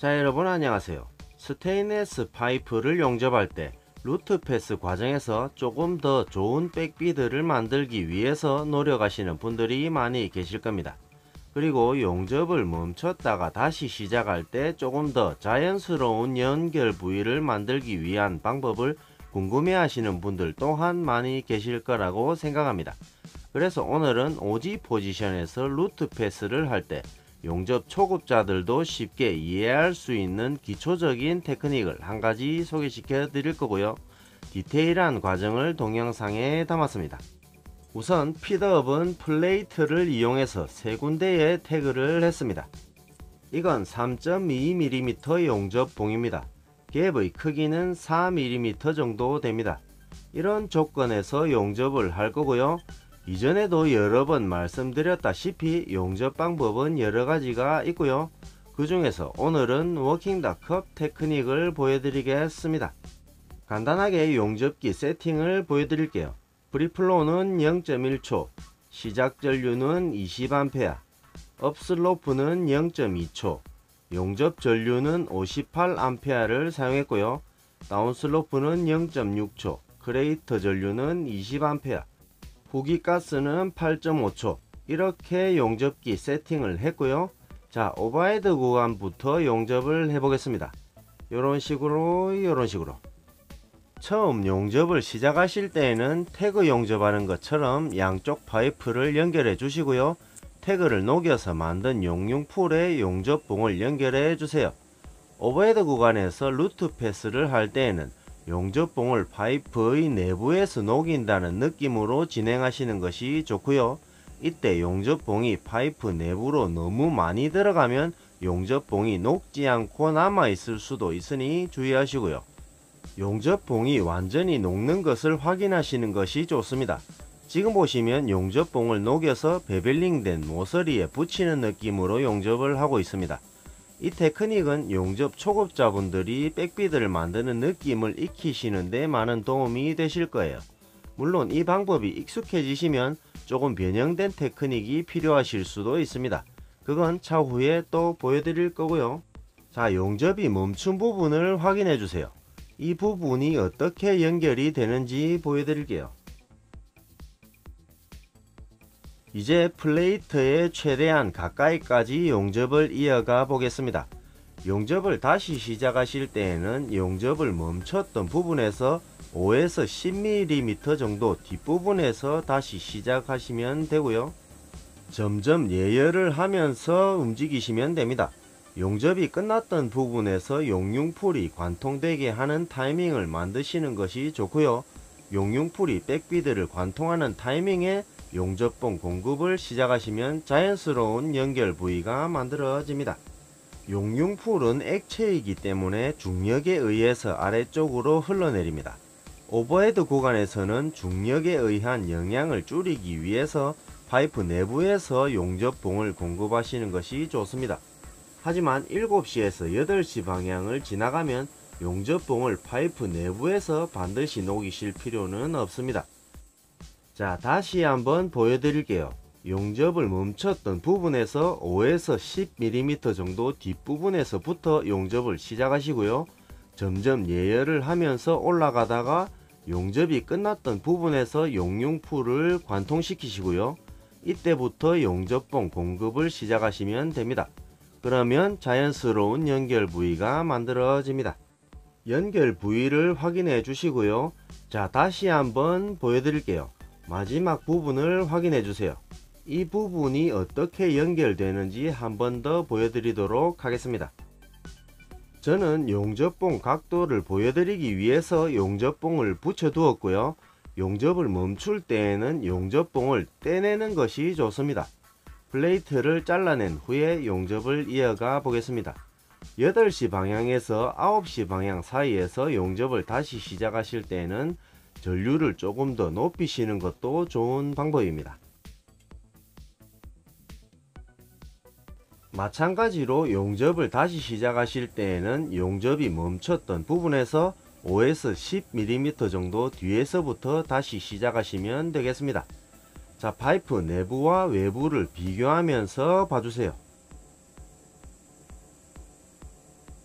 자, 여러분 안녕하세요. 스테인리스 파이프를 용접할 때 루트 패스 과정에서 조금 더 좋은 백비드를 만들기 위해서 노력하시는 분들이 많이 계실 겁니다. 그리고 용접을 멈췄다가 다시 시작할 때 조금 더 자연스러운 연결 부위를 만들기 위한 방법을 궁금해 하시는 분들 또한 많이 계실 거라고 생각합니다. 그래서 오늘은 오지 포지션에서 루트 패스를 할 때 용접 초급자들도 쉽게 이해할 수 있는 기초적인 테크닉을 한 가지 소개시켜 드릴 거고요. 디테일한 과정을 동영상에 담았습니다. 우선 피드업은 플레이트를 이용해서 세 군데에 태그를 했습니다. 이건 3.2mm 용접봉입니다. 갭의 크기는 4mm 정도 됩니다. 이런 조건에서 용접을 할 거고요. 이전에도 여러 번 말씀드렸다시피 용접 방법은 여러 가지가 있고요. 그 중에서 오늘은 워킹 더 컵 테크닉을 보여드리겠습니다. 간단하게 용접기 세팅을 보여드릴게요. 프리플로우는 0.1초, 시작 전류는 20A, 업슬로프는 0.2초, 용접 전류는 58A를 사용했고요. 다운슬로프는 0.6초, 크레이터 전류는 20A, 후기가스는 8.5초. 이렇게 용접기 세팅을 했고요. 자, 오버헤드 구간부터 용접을 해보겠습니다. 이런 식으로 처음 용접을 시작하실 때에는 태그 용접하는 것처럼 양쪽 파이프를 연결해 주시고요. 태그를 녹여서 만든 용융풀에 용접봉을 연결해 주세요. 오버헤드 구간에서 루트 패스를 할 때에는 용접봉을 파이프의 내부에서 녹인다는 느낌으로 진행하시는 것이 좋고요. 이때 용접봉이 파이프 내부로 너무 많이 들어가면 용접봉이 녹지 않고 남아 있을 수도 있으니 주의하시고요. 용접봉이 완전히 녹는 것을 확인하시는 것이 좋습니다. 지금 보시면 용접봉을 녹여서 베벨링된 모서리에 붙이는 느낌으로 용접을 하고 있습니다. 이 테크닉은 용접 초급자분들이 백비드를 만드는 느낌을 익히시는데 많은 도움이 되실 거예요. 물론 이 방법이 익숙해지시면 조금 변형된 테크닉이 필요하실 수도 있습니다. 그건 차후에 또 보여드릴 거고요. 자, 용접이 멈춘 부분을 확인해 주세요. 이 부분이 어떻게 연결이 되는지 보여드릴게요. 이제 플레이트에 최대한 가까이까지 용접을 이어가 보겠습니다. 용접을 다시 시작하실 때에는 용접을 멈췄던 부분에서 5에서 10mm 정도 뒷부분에서 다시 시작하시면 되고요. 점점 예열을 하면서 움직이시면 됩니다. 용접이 끝났던 부분에서 용융풀이 관통되게 하는 타이밍을 만드시는 것이 좋고요. 용융풀이 백비드를 관통하는 타이밍에 용접봉 공급을 시작하시면 자연스러운 연결 부위가 만들어집니다. 용융풀은 액체이기 때문에 중력에 의해서 아래쪽으로 흘러내립니다. 오버헤드 구간에서는 중력에 의한 영향을 줄이기 위해서 파이프 내부에서 용접봉을 공급하시는 것이 좋습니다. 하지만 7시에서 8시 방향을 지나가면 용접봉을 파이프 내부에서 반드시 녹이실 필요는 없습니다. 자, 다시 한번 보여드릴게요. 용접을 멈췄던 부분에서 5에서 10mm 정도 뒷부분에서부터 용접을 시작하시고요. 점점 예열을 하면서 올라가다가 용접이 끝났던 부분에서 용융풀을 관통시키시고요. 이때부터 용접봉 공급을 시작하시면 됩니다. 그러면 자연스러운 연결 부위가 만들어집니다. 연결 부위를 확인해 주시고요. 자, 다시 한번 보여드릴게요. 마지막 부분을 확인해 주세요. 이 부분이 어떻게 연결되는지 한 번 더 보여드리도록 하겠습니다. 저는 용접봉 각도를 보여드리기 위해서 용접봉을 붙여 두었고요. 용접을 멈출 때에는 용접봉을 떼내는 것이 좋습니다. 플레이트를 잘라낸 후에 용접을 이어가 보겠습니다. 8시 방향에서 9시 방향 사이에서 용접을 다시 시작하실 때에는 전류를 조금 더 높이시는 것도 좋은 방법입니다. 마찬가지로 용접을 다시 시작하실 때에는 용접이 멈췄던 부분에서 5에서 10mm 정도 뒤에서부터 다시 시작하시면 되겠습니다. 자, 파이프 내부와 외부를 비교하면서 봐주세요.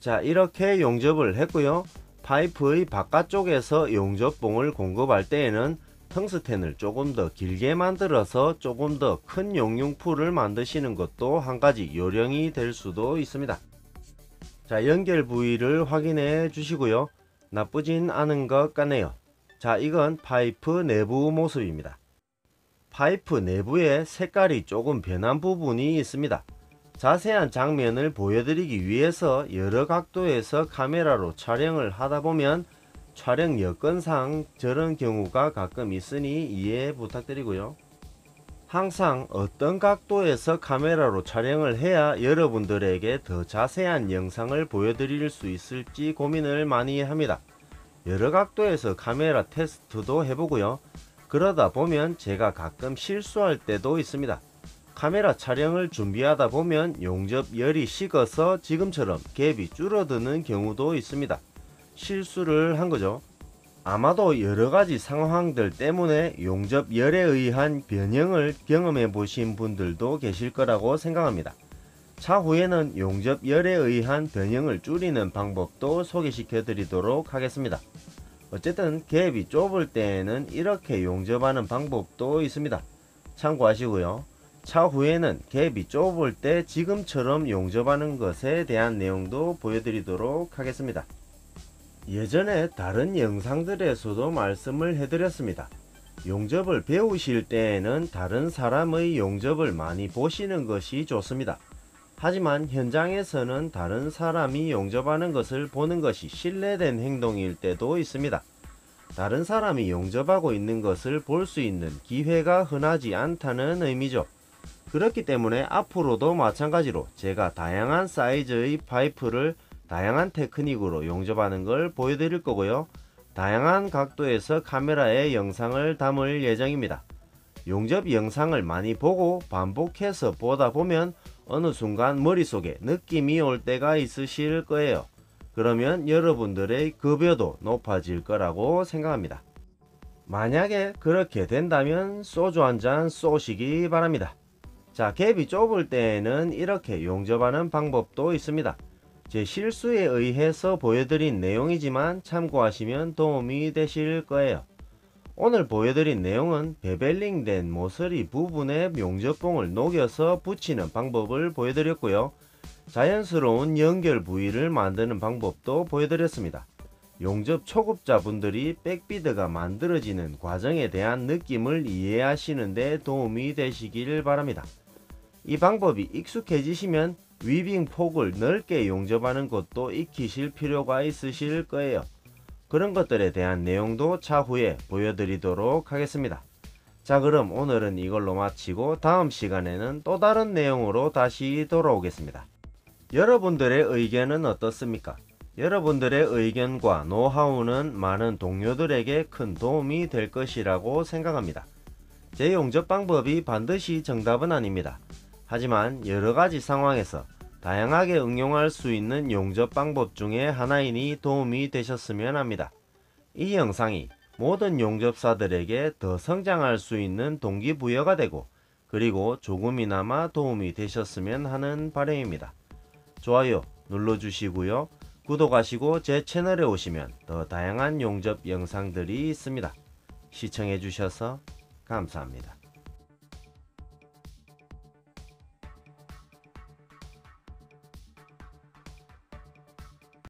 자, 이렇게 용접을 했고요. 파이프의 바깥쪽에서 용접봉을 공급할 때에는 텅스텐을 조금 더 길게 만들어서 조금 더 큰 용융풀을 만드시는 것도 한 가지 요령이 될 수도 있습니다. 자, 연결 부위를 확인해 주시고요. 나쁘진 않은 것 같네요. 자, 이건 파이프 내부 모습입니다. 파이프 내부에 색깔이 조금 변한 부분이 있습니다. 자세한 장면을 보여드리기 위해서 여러 각도에서 카메라로 촬영을 하다 보면 촬영 여건상 저런 경우가 가끔 있으니 이해 부탁드리고요. 항상 어떤 각도에서 카메라로 촬영을 해야 여러분들에게 더 자세한 영상을 보여드릴 수 있을지 고민을 많이 합니다. 여러 각도에서 카메라 테스트도 해보고요. 그러다 보면 제가 가끔 실수할 때도 있습니다. 카메라 촬영을 준비하다 보면 용접열이 식어서 지금처럼 갭이 줄어드는 경우도 있습니다. 실수를 한 거죠. 아마도 여러가지 상황들 때문에 용접열에 의한 변형을 경험해 보신 분들도 계실 거라고 생각합니다. 차후에는 용접열에 의한 변형을 줄이는 방법도 소개시켜 드리도록 하겠습니다. 어쨌든 갭이 좁을 때에는 이렇게 용접하는 방법도 있습니다. 참고하시고요. 차후에는 갭이 좁을 때 지금처럼 용접하는 것에 대한 내용도 보여드리도록 하겠습니다. 예전에 다른 영상들에서도 말씀을 해드렸습니다. 용접을 배우실 때에는 다른 사람의 용접을 많이 보시는 것이 좋습니다. 하지만 현장에서는 다른 사람이 용접하는 것을 보는 것이 신뢰된 행동일 때도 있습니다. 다른 사람이 용접하고 있는 것을 볼 수 있는 기회가 흔하지 않다는 의미죠. 그렇기 때문에 앞으로도 마찬가지로 제가 다양한 사이즈의 파이프를 다양한 테크닉으로 용접하는 걸 보여드릴 거고요. 다양한 각도에서 카메라에 영상을 담을 예정입니다. 용접 영상을 많이 보고 반복해서 보다 보면 어느 순간 머릿속에 느낌이 올 때가 있으실 거예요. 그러면 여러분들의 급여도 높아질 거라고 생각합니다. 만약에 그렇게 된다면 소주 한잔 쏘시기 바랍니다. 자, 갭이 좁을 때에는 이렇게 용접하는 방법도 있습니다. 제 실수에 의해서 보여드린 내용이지만 참고하시면 도움이 되실 거예요. 오늘 보여드린 내용은 베벨링 된 모서리 부분에 용접봉을 녹여서 붙이는 방법을 보여드렸고요. 자연스러운 연결 부위를 만드는 방법도 보여드렸습니다. 용접 초급자분들이 백비드가 만들어지는 과정에 대한 느낌을 이해하시는 데 도움이 되시길 바랍니다. 이 방법이 익숙해지시면 위빙 폭을 넓게 용접하는 것도 익히실 필요가 있으실 거예요. 그런 것들에 대한 내용도 차후에 보여드리도록 하겠습니다. 자, 그럼 오늘은 이걸로 마치고 다음 시간에는 또 다른 내용으로 다시 돌아오겠습니다. 여러분들의 의견은 어떻습니까? 여러분들의 의견과 노하우는 많은 동료들에게 큰 도움이 될 것이라고 생각합니다. 제 용접 방법이 반드시 정답은 아닙니다. 하지만 여러가지 상황에서 다양하게 응용할 수 있는 용접 방법 중에 하나이니 도움이 되셨으면 합니다. 이 영상이 모든 용접사들에게 더 성장할 수 있는 동기부여가 되고 그리고 조금이나마 도움이 되셨으면 하는 바람입니다. 좋아요 눌러주시고요. 구독하시고 제 채널에 오시면 더 다양한 용접 영상들이 있습니다. 시청해주셔서 감사합니다.